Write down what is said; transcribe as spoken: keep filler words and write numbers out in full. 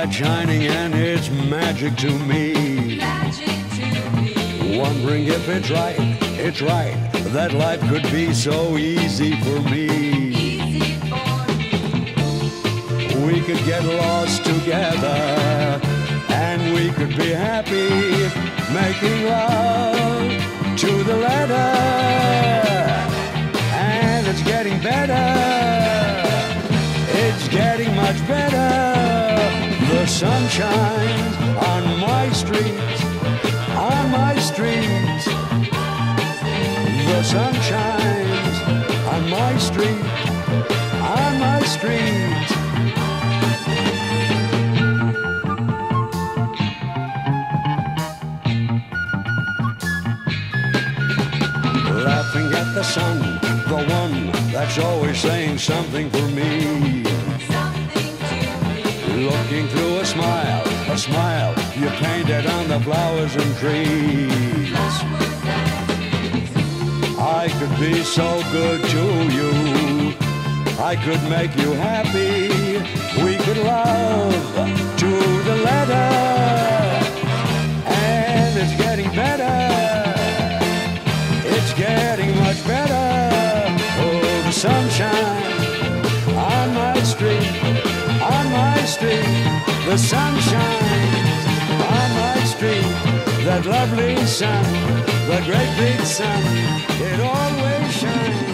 that's shining and it's magic to me. Magic to me. Wondering if it's right, it's right, that life could be so easy for me. Easy for me. We could get lost together and we could be happy, making love to the letter. And it's getting better, it's getting much better. The sun shines on my street, on my street. The sun shines on my street, on my street. Laughing at the sun, the one that's always saying something for me. Something to me. Looking through a smile, a smile you painted on the flowers and trees. Flowers and trees. I could be so good to you, I could make you happy. We could love to the letter, and it's getting better, it's getting much better. Oh, the sunshine on my street, on my street. The sun shines on my street. That lovely sun, the great big sun, it always shines.